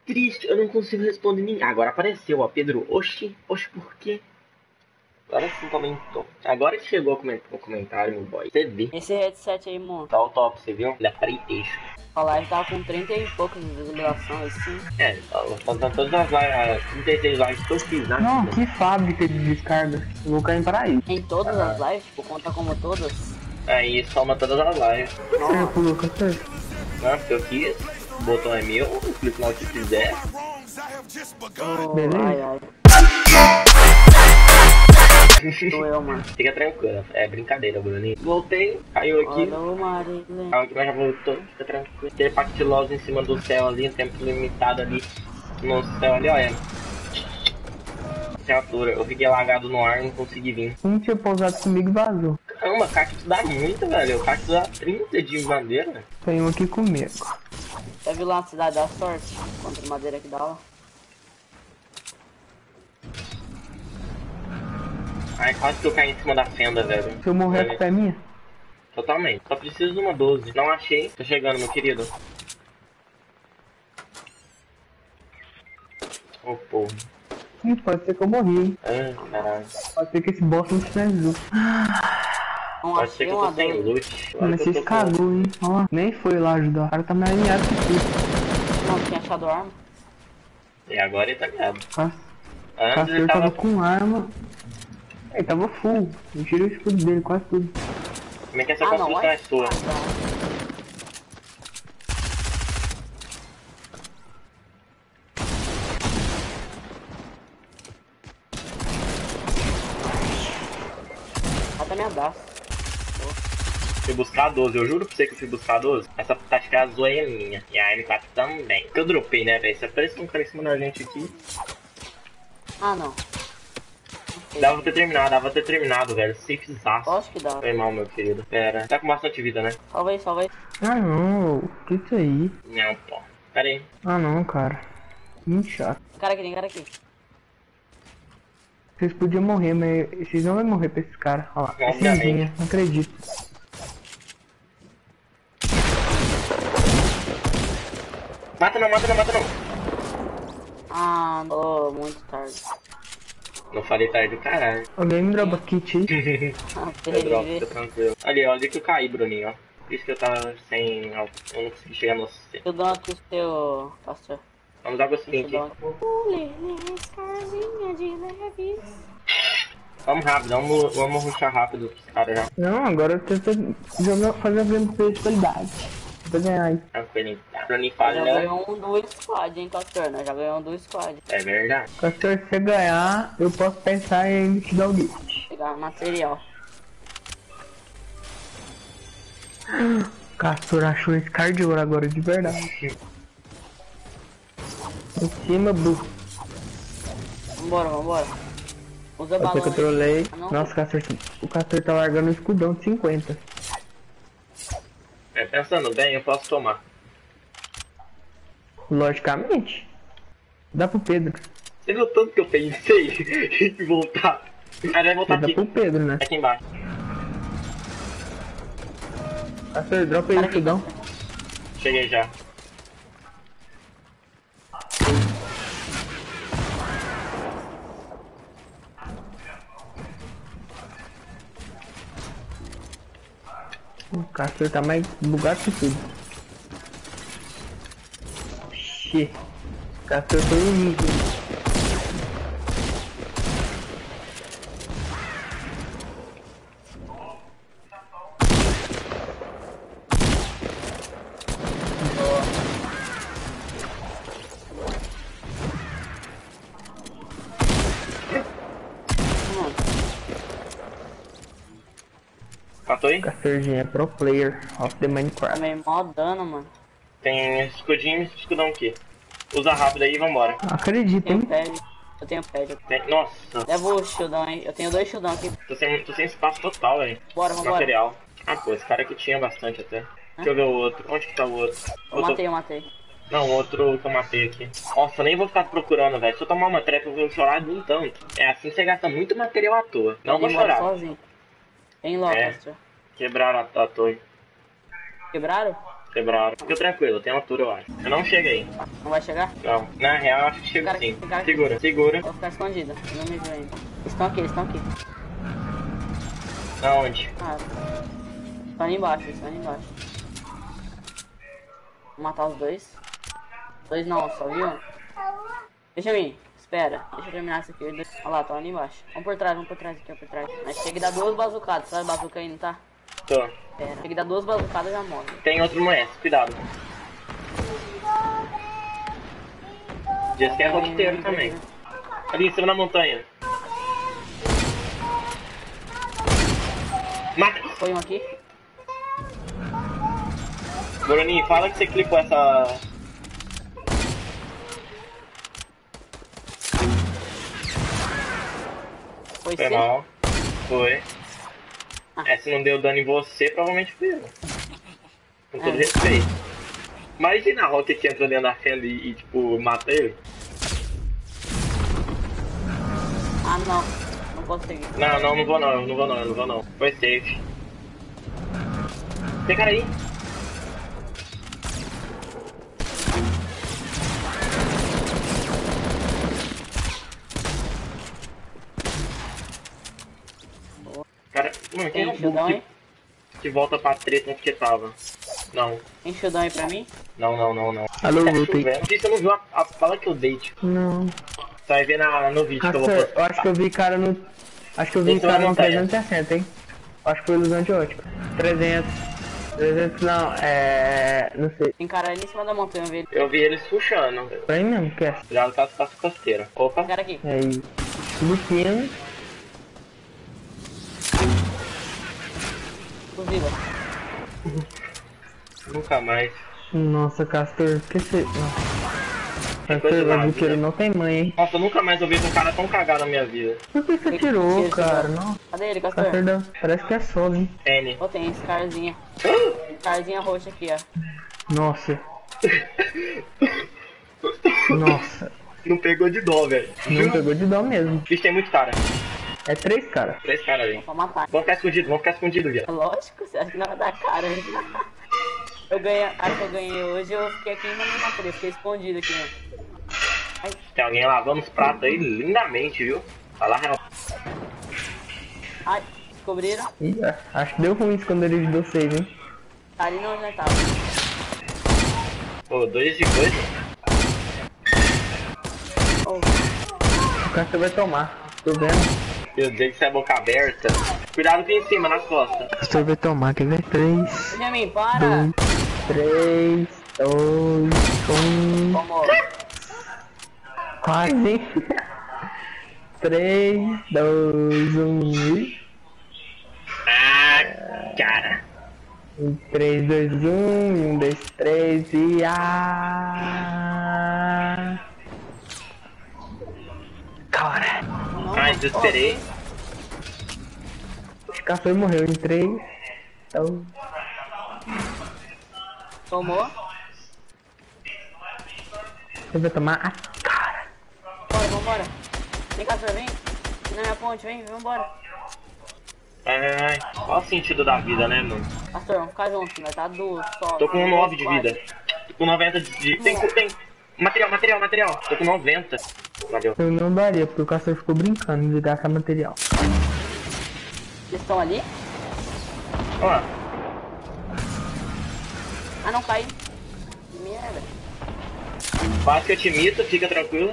triste, eu não consigo responder ninguém. Agora apareceu, ó, Pedro. Oxi, por quê? Agora sim comentou. Agora que chegou o comentário, meu boy. Você vê. Esse headset aí, mano. Tá o top, você viu? Da Freiteixo. A live tava com 30 e poucos de visualização, assim. É, faltam todas as lives, 36 lives que eu fiz, né? Não, que fábrica de descarga. Eu vou cair para aí. Em todas as lives, tipo, conta como todas. Aí soma todas as lives. Você pulou, Castor? Não, porque eu quis. O botão é meu, eu clico no que quiser. Oh, Beleza. ai, ai. Sou eu, mano. Fica tranquilo, é brincadeira, Bruninho. Voltei, caiu aqui. Olha o Marilene. Caiu aqui, mas já voltou, fica tranquilo. Aquele pactiloso em cima do céu ali, um tempo limitado ali. No céu ali, olha. Temperatura, eu fiquei lagado no ar e não consegui vir. Um tinha pousado comigo e vazou. Caramba, cactus dá muito, velho. O cactus dá 30 de madeira. Tem um aqui comigo. Já viu lá na Cidade da Sorte? Contra madeira que dá lá. Ai, quase que eu caí em cima da fenda, velho. Se eu morrer, a culpa é minha? Totalmente. Só preciso de uma 12. Não achei. Tô chegando, meu querido. Ô, porra. Ih, pode ser que eu morri, hein? Ai, caralho. Pode ser que esse boss não finalizou. Não Pode ser achei que eu uma tô sem dor. loot. Mas vocês cagou, hein? Ó, nem foi lá ajudar. O cara tá mais alinhado que tudo. Não tinha achado arma. E agora ele tá ligado. O Antes Castor ele tava tava... com arma. Ele tava full. Eu tirei o escudo dele, quase tudo. Como é que essa Ah, não, construção é? é sua? Ah, tá. Mata minha daça. Fui buscar a 12, eu juro pra você que eu fui buscar a 12. Essa tática azul aí é minha. E a M4 também. Que eu dropei, né, velho? Se aparece um cara em cima da gente aqui. Ah, não. Dava pra ter terminado, velho. Safezaço. Lógico que dá. Foi mal, meu querido. Pera. Tá com bastante vida, né? Salva aí, salva aí. Ah não, que isso aí? Não, pô. Pera aí. Ah não, cara. Muito chato. Cara aqui, tem cara aqui. Vocês podiam morrer, mas vocês não vão morrer pra esses caras. Olha lá, é Obviamente. cinzinha, não acredito. Mata não. Ah, oh, muito tarde. Não falei tarde do caralho. Alguém me dropa kit aí. Ah, Eu dropo, perdi. fica tranquilo. Ali, ó. Ali que eu caí, Bruninho, ó. Por isso que eu tava sem... Eu não consegui chegar no C. Eu dou uma com o seu pastor. Vamos dar o seguinte. Casinha de leves. Vamos rápido, vamos rushar rápido os caras já. Não, agora eu tento jogar, fazer a gameplay de qualidade. Pra ganhar aí. Tranquilo. Bruninho Já falha. ganhou um do squad, hein, Castor, né? Já ganhou um do squad. É verdade. Castor, se você ganhar, eu posso pensar em te dar o gift. Pegar material. Castor achou esse card de ouro agora, de verdade. Em cima, burro. Vambora. Usa Pode ser balão que eu aí. trolei. Ah, não? Nossa, Castor, o Castor tá largando um escudão de 50. É, pensando bem, eu posso tomar. Logicamente. Dá pro Pedro. Você viu tanto que eu pensei em voltar? Ah, vai voltar Dá aqui. pro Pedro, né? Aqui embaixo. Castor, dropa aí o escudão. Cheguei já. O Castor tá mais bugado que tudo. Xê. O Castor foi um nível. Matou aí? Castorzinho é pro player of the Minecraft. Também mó dano, mano. Tem escudinho e escudão aqui. Usa rápido aí e vambora. Acredita, hein? Eu tenho pad. Nossa, Leva o shieldão aí. Eu tenho 2 shieldão aqui. tô sem espaço total, velho. Bora. Material. Ah, pô, esse cara aqui tinha bastante até. Deixa eu ver o outro. Onde que tá o outro? Eu matei. Não, o outro que eu matei aqui. Nossa, eu nem vou ficar procurando, velho. Se eu tomar uma trap, eu vou chorar de um tanto. É assim que você gasta muito material à toa. Não vou Ele mora chorar. sozinho. Tem logo, É. Castor. Quebraram a torre. Quebraram? Quebraram. Fica tranquilo, tem altura, eu acho. Eu não cheguei. Não vai chegar? Não. Na real, eu acho que chega Cara, sim. cara, Segura, segura. Vou ficar escondido. Não me viu ainda. Estão aqui, eles estão aqui. Aonde? Ah, estão ali embaixo, eles estão ali embaixo. Vou matar os dois. Dois não, só viu? Deixa eu ir. Espera, deixa eu terminar isso aqui. Olha lá, estão ali embaixo. Vamos por trás aqui, ó, por trás. Mas chega e dá 2 bazucadas, sabe bazuca aí, não tá? Tô. Espera, chega e dá 2 bazucadas e já morre. Tem outro no S, cuidado. Diz que é roqueteiro também. Ali em cima da montanha. Mata! Foi um aqui. Bruninho, fala que você clicou essa... Foi Foi C. mal. Foi. Ah. É, se não deu dano em você, provavelmente foi eu. Com todo É. respeito. Imagina a Rocket entra dentro da fenda e tipo, mata ele. Ah, não. Não consegui. Não vou não. Foi safe. Tem cara aí. Cara, mano, Tem tem um um shieldão bug aí? que volta pra treta onde que tava. Não. Tem shieldão aí pra mim? Não. Alô, Tá voltei. chovendo. Você não viu a bala que eu dei, tipo. Não. Você vai ver no vídeo que eu vou Castor, postar. eu acho que eu vi cara no... Acho que eu vi Desceu cara na no montanha. 360, hein? Acho que foi ilusão de ótica. 300. 300 não, não sei. Tem cara ali em cima da montanha, velho. Eu vi eles puxando. Pra mim mesmo, que é? Cuidado com as costeiras. Opa. Tem cara aqui. Aí. Luciano. Fuzila. Nunca mais. Nossa, Castor, que você... Nossa. Tem coisa Castor, lá, o buqueiro né? não tem mãe, hein? Nossa, eu nunca mais ouvi um cara tão cagado na minha vida. Por que você tirou, cara? Não. Cadê ele, Castor, Castor? parece que é solo, hein? N. Ó, tem Scarzinha. Scarzinha roxa aqui, ó. Nossa. Nossa. Não pegou de dó, velho. Não pegou de dó mesmo. Bicho, tem muito cara. É 3 cara. 3 caras ali. Pra matar. Vamos ficar escondido, viado. Lógico, você acha que não vai dar cara, né? Eu ganhei, acho que eu ganhei hoje, eu fiquei aqui na minha frente, fiquei escondido aqui, né? Ai, Tem alguém lavando os pratos aí lindamente, viu? Fala real. ai, descobriram? Ih, acho que deu ruim isso quando ele deu 6, hein? Tá ali não, já tava. Pô, 2 de coisa. Oh, O Castor vai tomar. Tô vendo. Meu Deus, isso é boca aberta. Cuidado aqui em cima, nas costas. O Castor vai tomar, quer ver? 3, Benjamin, para! 3, 2, 1. Como? Quase, hein? 3, 2, 1 Ah, cara. 3, 2, 1, 1, 2, 3 e cara, Não, Ai, desesperei. esse Castor morreu em 3, 2, Tomou? você vai tomar a cara. Bora, vambora. Vem, Castor, vem. Vem na minha ponte, vem, vambora. Ai, qual o sentido da vida, né, mano? Castor, vamos ficar juntos, nós tá do só. Tô com 9 de vida. Tô com 90 de... Tem. Material. Tô com 90. Valeu. Eu não daria, porque o Castor ficou brincando em ligar com material. Eles estão ali? Ó, Ah, não, cai. Merda. quase que eu te imito, fica tranquilo.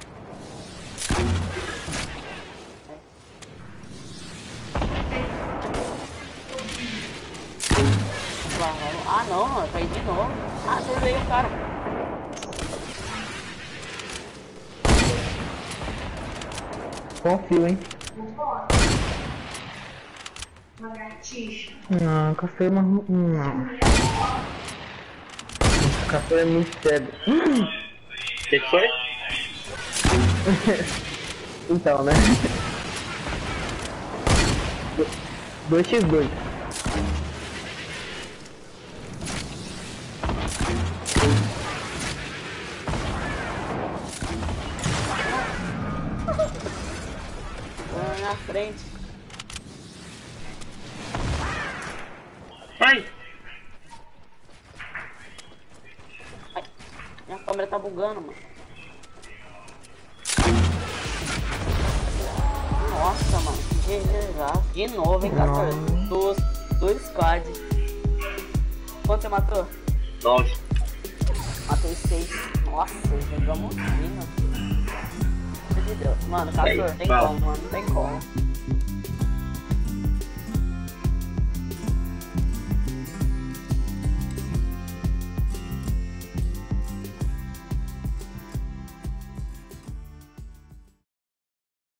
Ah, não, eu caí de novo. Ah, acertei o cara. Confio, hein? Não, Castor é uma... Não. O Castor é muito cego. O que foi? Então, né? 2x2. Tô na frente. Ai! servidor tá bugando, mano. Nossa, mano, que desgraça. De novo, hein, 14. Dois squads. Quanto você matou? 9. Matei 6. Nossa, jogamos fino. Pelo amor de Deus. Mano, 14, tem fala. como, mano, não tem como.